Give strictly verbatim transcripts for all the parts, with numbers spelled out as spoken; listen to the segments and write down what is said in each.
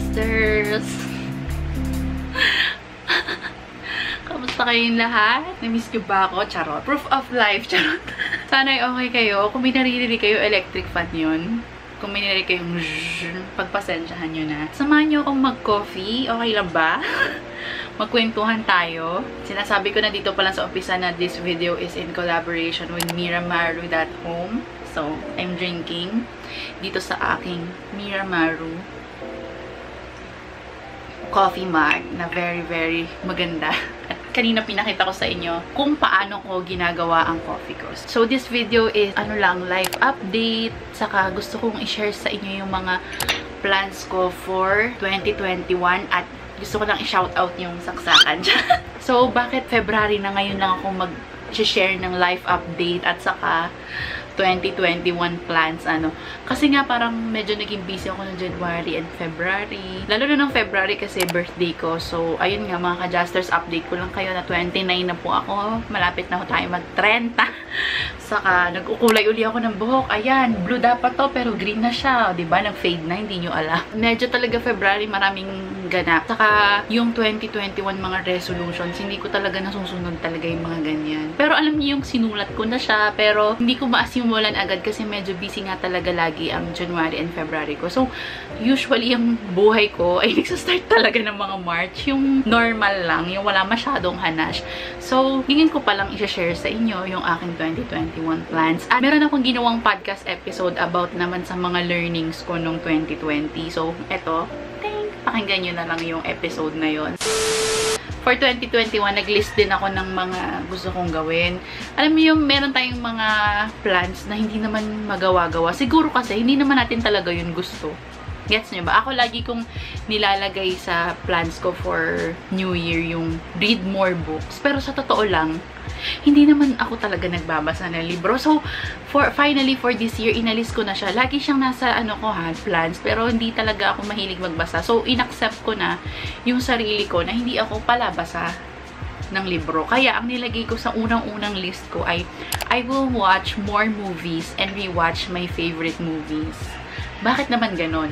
ka-Justers! Kamusta kayong lahat? Na-miss nyo ba ako? Charot. Proof of life. Charot. Sana'y okay kayo. Kung may naririnig kayo, electric fan yun. Kung may naririnig kayong zzzz, pagpasensyahan nyo na. Samahan nyo akong mag-coffee. Okay lang ba? Magkwentuhan tayo. Sinasabi ko na dito pa lang sa umpisa na this video is in collaboration with Miramaru dot home. So, I'm drinking dito sa aking Miramaru coffee mug na very, very maganda. At kanina pinakita ko sa inyo kung paano ko ginagawa ang coffee ko. So, this video is, ano lang, life update. Saka gusto kong i-share sa inyo yung mga plans ko for twenty twenty-one at gusto ko lang i-shoutout yung saksakan. So, bakit February na ngayon lang ako mag-share ng life update at saka twenty twenty-one plans, ano. Kasi nga parang medyo naging busy ako ng January and February. Lalo na ng February kasi birthday ko. So, ayun nga mga ka-Justers, update ko lang kayo na twenty-nine na po ako. Malapit na ako tayo mag-thirty. Saka, nag-ukulay uli ako ng buhok. Ayan, blue dapat to pero green na siya. Diba? Nag-fade na, hindi nyo alam. Medyo talaga February, maraming ganap. Saka, yung twenty twenty-one mga resolutions, hindi ko talaga nasusunod talaga yung mga ganyan. Pero alam niyo yung sinulat ko na siya, pero hindi ko maasimulan agad kasi medyo busy nga talaga lagi ang January and February ko. So, usually yung buhay ko ay nagsastart talaga ng mga March. Yung normal lang, yung wala masyadong hanash. So, hingin ko palang i-share sa inyo yung aking twenty twenty-one plans. At meron akong ginawang podcast episode about naman sa mga learnings ko nung twenty twenty. So, eto, pakinggan nyo na lang yung episode na yon. For twenty twenty-one, nag-list din ako ng mga gusto kong gawin. Alam mo yung meron tayong mga plans na hindi naman magawa-gawa. Siguro kasi hindi naman natin talaga yun gusto. Gets nyo ba? Ako lagi kong nilalagay sa plans ko for New Year yung read more books. Pero sa totoo lang, hindi naman ako talaga nagbabasa ng libro. So, for finally, for this year, inalis ko na siya. Lagi siyang nasa, ano ko ha, plans. Pero hindi talaga ako mahilig magbasa. So, inaccept ko na yung sarili ko na hindi ako palabasa ng libro. Kaya, ang nilagay ko sa unang-unang list ko ay I will watch more movies and rewatch my favorite movies. Bakit naman ganon?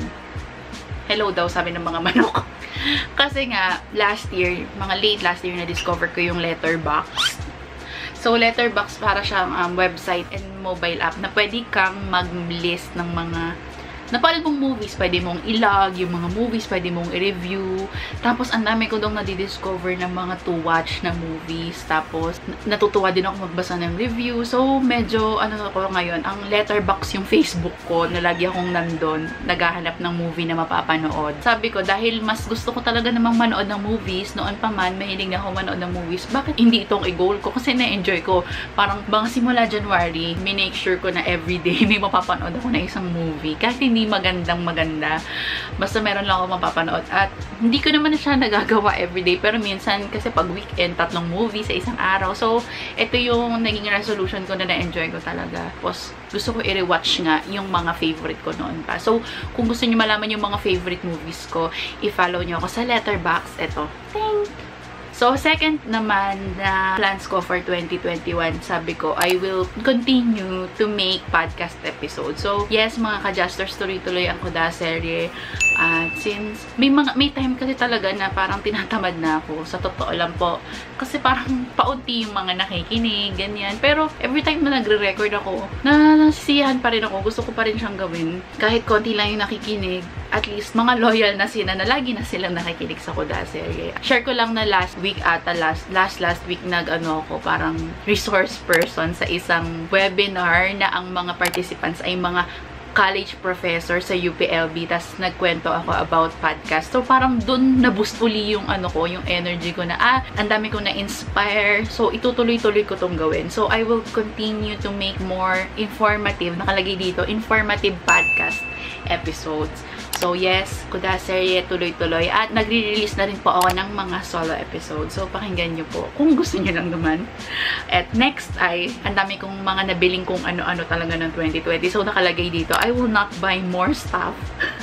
Hello daw, sabi ng mga manok. Kasi nga, last year, mga late last year, na-discover ko yung Letterboxd. So, Letterboxd para siyang um, website and mobile app na pwede kang mag-list ng mga napanood mong movies. Pwede mong ilog yung mga movies, pwede mong i-review. Tapos, ang dami ko dong nadidiscover ng mga to-watch na movies. Tapos, natutuwa din ako magbasa ng review. So, medyo, ano ako ngayon, ang Letterboxd yung Facebook ko, na lagi akong nandun, naghahanap ng movie na mapapanood. Sabi ko, dahil mas gusto ko talaga namang manood ng movies, noon pa man, mahilig na ako manood ng movies, bakit hindi itong i-goal ko? Kasi na-enjoy ko. Parang, bang simula January, minake sure ko na everyday may mapapanood ako na isang movie. Kahit hindi magandang maganda. Basta meron lang ako mapapanood. At hindi ko naman na siya nagagawa everyday. Pero minsan, kasi pag weekend, tatlong movie sa isang araw. So, ito yung naging resolution ko na na-enjoy ko talaga. Tapos, gusto ko i-rewatch nga yung mga favorite ko noon pa. So, kung gusto niyo malaman yung mga favorite movies ko, i-follow niyo ako sa Letterboxd. Ito. Thank So, second naman na plans ko for twenty twenty-one, sabi ko, I will continue to make podcast episodes. So, yes, mga ka-Justers, tuloy-tuloy ang Kuda serye. At uh, since, may, mga, may time kasi talaga na parang tinatamad na ako. Sa totoo lang po. Kasi parang paunti yung mga nakikinig, ganyan. Pero, every time na nagre-record ako, na nasisiyahan pa rin ako. Gusto ko pa rin siyang gawin. Kahit konti lang yung nakikinig, at least, mga loyal na sila na lagi na silang nakikinig sa Kuda serye. Share ko lang na last week ata, last, last, last week nag-ano ako, parang resource person sa isang webinar na ang mga participants ay mga college professor sa U P L B. Tas nagkwento ako about podcast. So, parang dun naboost uli yung ano ko, yung energy ko na, ah, ang dami ko na-inspire. So, itutuloy-tuloy ko tong gawin. So, I will continue to make more informative, nakalagay dito, informative podcast episodes. So, yes, Kuda serye, tuloy-tuloy. At nagre-release na rin po ako ng mga solo episodes. So, pakinggan nyo po kung gusto nyo lang naman. At next ay, ang dami kong mga nabiling kung ano-ano talaga ng twenty twenty. So, nakalagay dito, I will not buy more stuff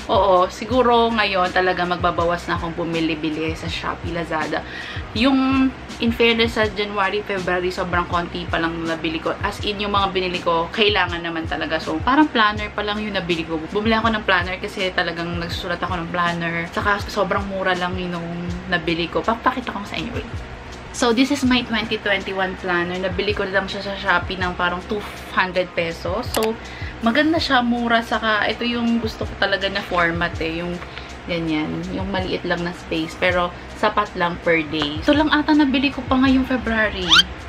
Oo, siguro ngayon talaga magbabawas na akong bumili-bili sa Shopee, Lazada. Yung in fairness sa January, February, sobrang konti pa lang nabili ko. As in, yung mga binili ko, kailangan naman talaga. So, parang planner pa lang yung nabili ko. Bumili ako ng planner kasi talagang nagsusulat ako ng planner. Saka sobrang mura lang yung nabili ko. Papakita ko sa inyo. Wait. So, this is my twenty twenty-one planner. Nabili ko lang siya sa Shopee ng parang two hundred pesos. So, maganda siya, mura. Saka, ito yung gusto ko talaga na format eh. Yung ganyan. Yung maliit lang na space. Pero, sapat lang per day. So, lang ata nabili ko pa ngayong February.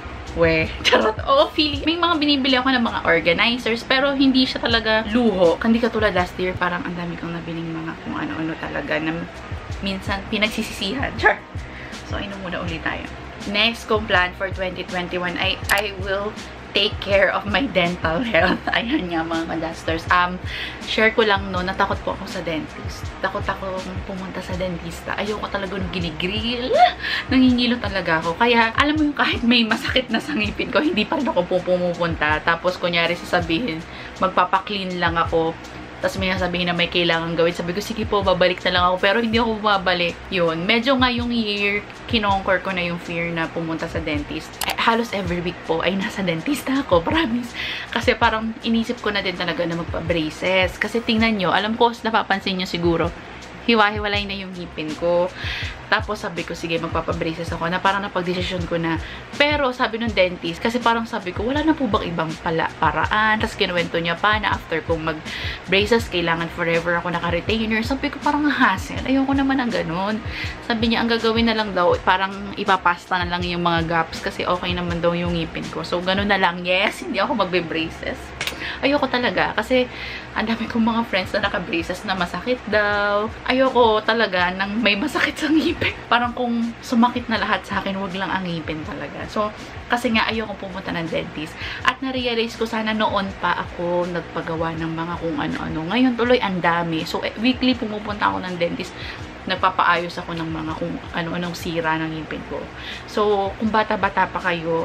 We. Charot. Oo, feeling. May mga binibili ako ng mga organizers. Pero, hindi siya talaga luho. Hindi katulad last year. Parang ang dami kong nabiling mga kung ano-ano talaga. Na minsan, pinagsisisihan. Char. So, inom muna ulit tayo. Next kong plan for twenty twenty-one ay I will take care of my dental health. Ayan nga mga kadasters. Um, share ko lang no, natakot po ako sa dentist. Takot ako pumunta sa dentista. Ayoko talaga nung ginigrill. Nangingilo talaga ako. Kaya, alam mo yung kahit may masakit na sa ngipin ko, hindi pa rin ako pumupunta. Tapos, kunyari sasabihin, magpapaklean lang ako. Tapos may sabihin na may kailangan gawin. Sabi ko, sige po, babalik na lang ako. Pero hindi ako bumabalik. Yun. Medyo ngayong year, kinonquer ko na yung fear na pumunta sa dentist. Eh, halos every week po ay nasa dentista ako. Promise. Kasi parang inisip ko na din talaga na magpa-braces. Kasi tingnan nyo, alam ko, napapansin nyo siguro, hiwa-hiwalay na yung ngipin ko. Tapos sabi ko, sige, magpapabraces ako na parang napag-desisyon ko na. Pero sabi ng dentist, kasi parang sabi ko, wala na po bang ibang pala paraan? Tapos kinuwento niya pa na after kong mag-braces, kailangan forever ako naka-retainer. Sabi ko, parang hassle. Ayoko naman ang ganun. Sabi niya, ang gagawin na lang daw, parang ipapasta na lang yung mga gaps kasi okay naman daw yung ngipin ko. So, ganun na lang. Yes, hindi ako magbe-braces. Ayoko talaga. Kasi, ang dami kong mga friends na naka-braces na masakit daw. Ayoko talaga nang may masakit sa ngipin. Parang kung sumakit na lahat sa akin, wag lang ang ngipin talaga. So, kasi nga ayoko pumunta ng dentist. At na-realize ko sana noon pa ako nagpagawa ng mga kung ano-ano. Ngayon tuloy ang dami. So, weekly pumupunta ako ng dentist. Nagpapaayos ako ng mga kung ano-anong sira ng ngipin ko. So, kung bata-bata pa kayo,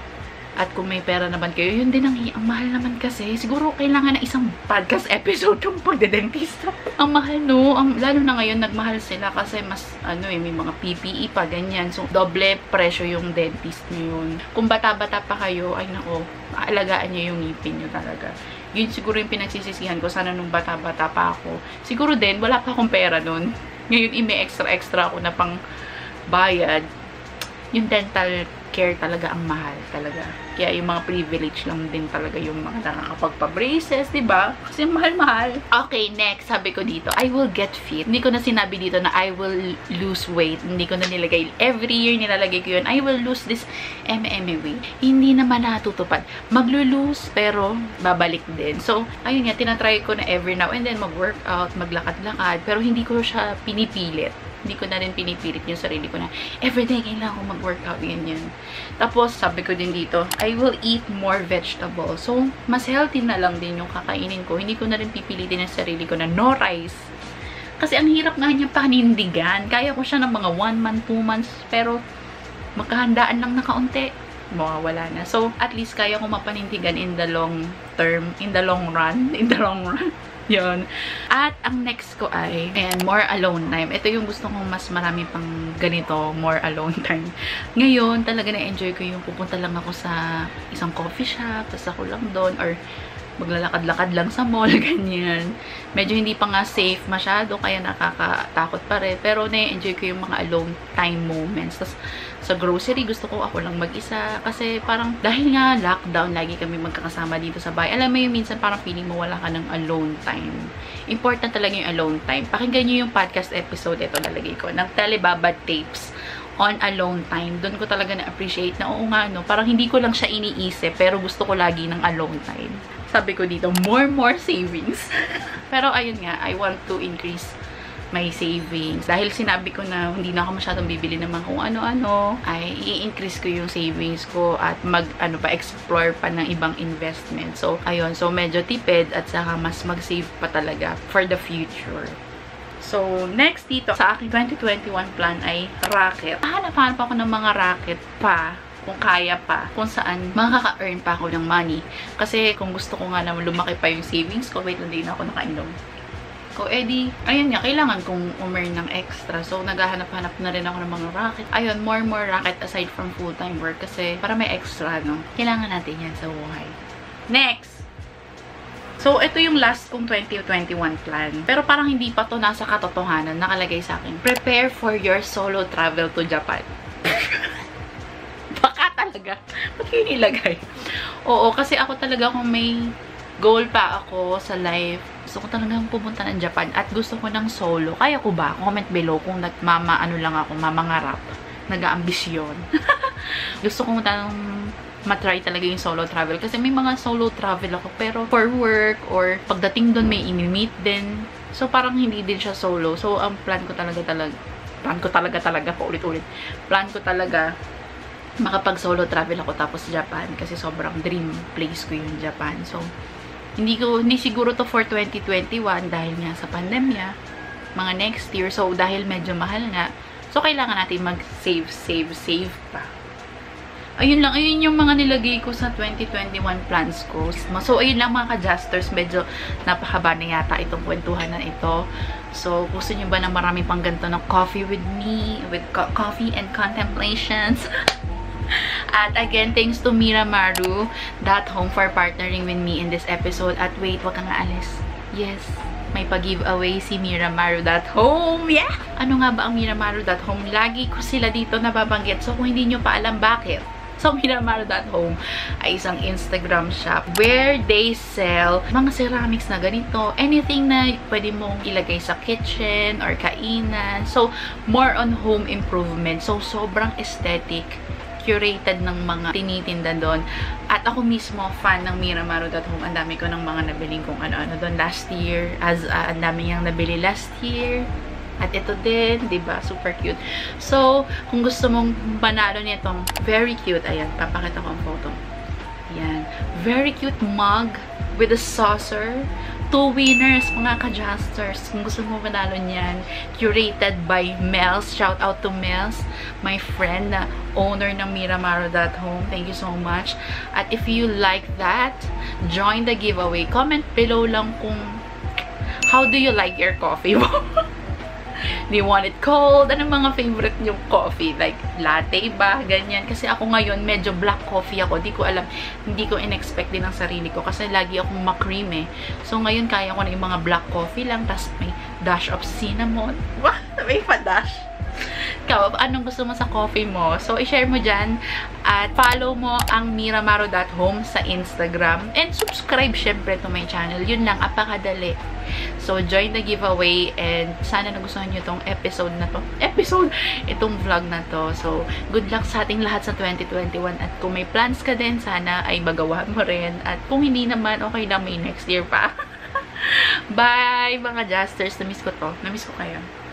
at kung may pera naman kayo, yun din ang, ang mahal naman kasi. Siguro kailangan na isang podcast episode yung pagdedentista. Ang mahal, no? Ang, lalo na ngayon, nagmahal sila kasi mas, ano eh, may mga P P E pa, ganyan. So, doble presyo yung dentist nyo yun. Kung bata-bata pa kayo, ay nako, aalagaan nyo yung ngipin nyo talaga. Yun siguro yung pinagsisisihan ko. Sana nung bata-bata pa ako. Siguro din, wala pa akong pera nun. Ngayon, ime-extra-extra ako na pang bayad. Yung dental care talaga ang mahal talaga. Kaya yung mga privilege lang din talaga yung mga nakakapagpa-braces, diba? Kasi mahal-mahal. Okay, next, sabi ko dito, I will get fit. Hindi ko na sinabi dito na I will lose weight. Hindi ko na nilagay. Every year nilalagay ko yun, I will lose this M M weight. Hindi naman natutupad. Maglo-lose, pero babalik din. So, ayun nga, tinatry ko na every now and then mag-workout, maglakad-lakad, pero hindi ko siya pinipilit. Hindi ko na rin pinipilit yung sarili ko na everyday kailangan ko mag-workout, ganyan. Tapos, sabi ko din dito, I will eat more vegetables. So, mas healthy na lang din yung kakainin ko. Hindi ko na rin pipilitin yung sarili ko na no rice. Kasi ang hirap nga niya panindigan. Kaya ko siya ng mga one month, two months. Pero, magkahandaan lang na kaunti. Mawawala na. So, at least kaya ko mapanindigan in the long term, in the long run, in the long run. Yun. At ang next ko ay, ayan, more alone time. Ito yung gusto kong mas marami pang ganito, more alone time. Ngayon, talaga na-enjoy ko yung pupunta lang ako sa isang coffee shop, tapos ako lang doon, or maglalakad-lakad lang sa mall, ganyan. Medyo hindi pa nga safe masyado, kaya nakakatakot pa rin. Pero na-enjoy ko yung mga alone time moments. Tapos, sa grocery, gusto ko ako lang mag-isa. Kasi parang, dahil nga lockdown, lagi kami magkakasama dito sa bahay. Alam mo yung minsan parang feeling mo wala ka ng alone time. Important talaga yung alone time. Pakinggan nyo yung podcast episode, ito nalagay ko, ng Telebaba Tapes on alone time. Doon ko talaga na-appreciate na, oo nga, no, parang hindi ko lang siya iniisip, pero gusto ko lagi ng alone time. Sabi ko dito, more, more savings. Pero ayun nga, I want to increase my savings. Dahil sinabi ko na hindi na ako masyadong bibili naman kung ano-ano, ay i-increase ko yung savings ko at mag, ano pa, explore pa ng ibang investment. So, ayun. So, medyo tipid at saka mas mag-save pa talaga for the future. So, next dito, sa aking twenty twenty-one plan ay racket. Hanap-hanap ako ng mga racket pa, kung kaya pa, kung saan makaka-earn pa ako ng money. Kasi kung gusto ko nga naman lumaki pa yung savings ko, wait lang, din ako nakainom. ko, eh di, ayun nga, kailangan kong umern ng extra. So, naghahanap-hanap na rin ako ng mga racket. Ayun, more more racket aside from full-time work kasi para may extra, no? Kailangan natin yan sa buhay. Next! So, ito yung last kong twenty twenty-one plan. Pero parang hindi pa to nasa katotohanan. Nakalagay sa akin, prepare for your solo travel to Japan. Baka talaga. Ba't yun nilagay? Oo, kasi ako talaga kung may goal pa ako sa life. Gusto ko talagang pumunta ng Japan at gusto ko ng solo. Kaya ko ba? Comment below kung nagmama ano lang ako, mamangarap. Nag-aambisyon. Gusto ko ng matry talaga yung solo travel. Kasi may mga solo travel ako. Pero for work or pagdating doon may imi-meet din. So parang hindi din siya solo. So ang plan ko talaga talaga, plan ko talaga talaga, paulit-ulit. Plan ko talaga makapag solo travel ako tapos Japan. Kasi sobrang dream place ko yung Japan. So Hindi ko, hindi siguro to for twenty twenty-one dahil nga sa pandemya, mga next year. So, dahil medyo mahal nga, so, kailangan natin mag-save, save, save pa. Ayun lang, ayun yung mga nilagay ko sa twenty twenty-one plans ko. So, ayun lang mga ka-Justers, medyo napakaba na yata itong kwentuhan na ito. So, gusto nyo ba ng marami pang ganito ng coffee with me, with co coffee and contemplations? At again, thanks to Miramaru dot home for partnering with me in this episode. At wait, wag kang aalis. Yes, may pag-giveaway si Miramaru dot home. Yeah! Ano nga ba ang Miramaru dot home? Lagi ko sila dito nababanggit. So, kung hindi nyo pa alam bakit. So, Miramaru dot home ay isang Instagram shop where they sell mga ceramics na ganito. Anything na pwede mong ilagay sa kitchen or kainan. So, more on home improvement. So, sobrang aesthetic. Curated ng mga tinitinda doon. At ako mismo, fan ng Miramaru dot home. Ang dami ko ng mga nabiling kung ano-ano doon last year. As uh, ang dami niyang nabili last year. At ito din, diba? Super cute. So, kung gusto mong panalo nitong very cute, ayan, papakita ko ang photo. Ayan. Very cute mug with a saucer. Two winners, mga ka-Justers. Kung gusto mo manalo niyan, curated by Mels. Shout out to Mels, my friend na owner ng Miramaru dot home. Thank you so much. At if you like that, join the giveaway. Comment below lang kung how do you like your coffee mo? Do you want it cold? Anong mga favorite yung coffee? Like, latte ba? Ganyan. Kasi ako ngayon, medyo black coffee ako. Di ko alam. Hindi ko in-expect din ang sarili ko. Kasi lagi akong ma-cream eh. So, ngayon, kaya ko na yung mga black coffee lang. Tapos, may dash of cinnamon. Wah! May pa-dash. Ikaw, anong gusto mo sa coffee mo? So, i-share mo dyan. At follow mo ang Miramaru dot home sa Instagram. And subscribe syempre to my channel. Yun lang, apakadali. So, join the giveaway. And sana nagustuhan nyo itong episode na to. Episode! Itong vlog na to. So, good luck sa ating lahat sa twenty twenty-one. At kung may plans ka din, sana ay magawa mo rin. At kung hindi naman, okay lang, may next year pa. Bye, mga Justers. Namiss ko to. Namiss ko kayo.